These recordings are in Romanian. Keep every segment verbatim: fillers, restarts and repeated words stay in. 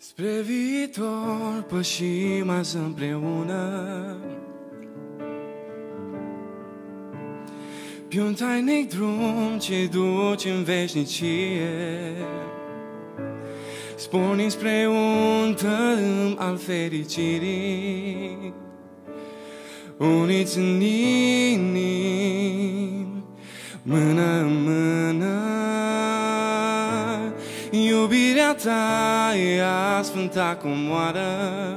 Spre viitor pășim azi împreună pe un tainic drum ce duce în veșnicie. Spornim spre un tărâm al fericirii, uniți în inimi, mână în mână. Iubirea ta e a sfânta comoară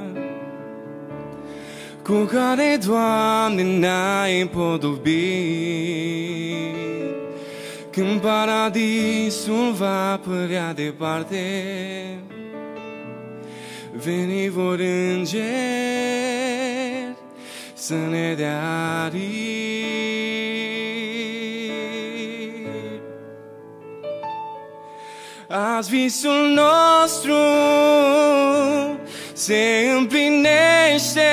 cu care, Doamne, ne-ai împodobit. Când paradisul va părea departe, veni vor îngeri să ne dea aripi. Azi visul nostru se împlinește,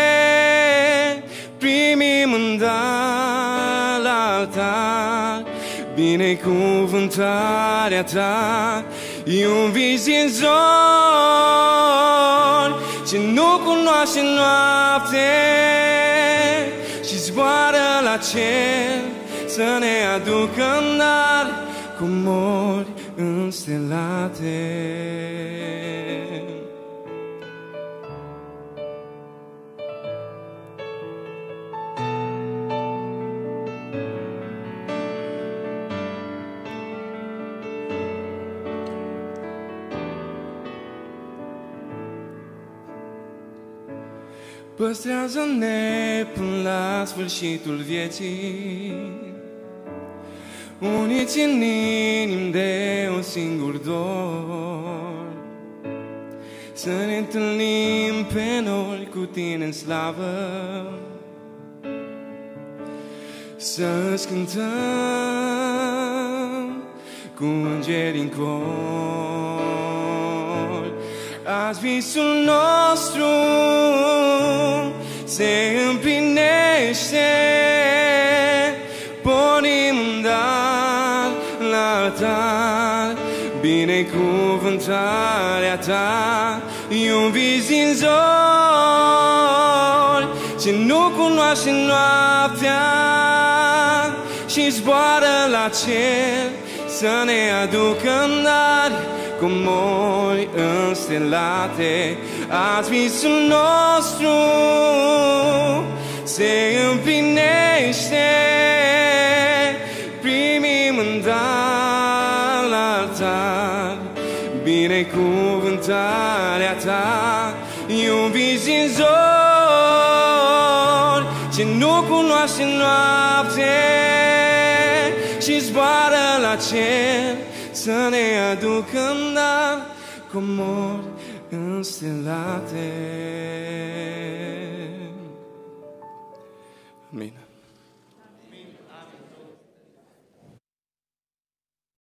primim în dar la altar binecuvântarea ta. E un vis din zor ce nu cunoaște noapte și zboară la cer să ne aducă în dar comori înstelate. Păstrează-ne până la sfârșitul vieții, uniți în inimi de un singur dor, să ne întâlnim pe noi cu tine în slavă, să-ți cântăm cu îngeri în cor. Azi visul nostru se împlinește, pornim în dar la altar binecuvântarea ta. E un vis din zori ce nu cunoaște noaptea și zboară la cer să ne aducă în dar comori înstelate. Azi visul nostru se împlinește, primim în dar la altar binecuvântarea ta. E un vis din zori ce nu cunoaște noapte și zboară la cer să ne aducă în dar comori înstelate. Amin.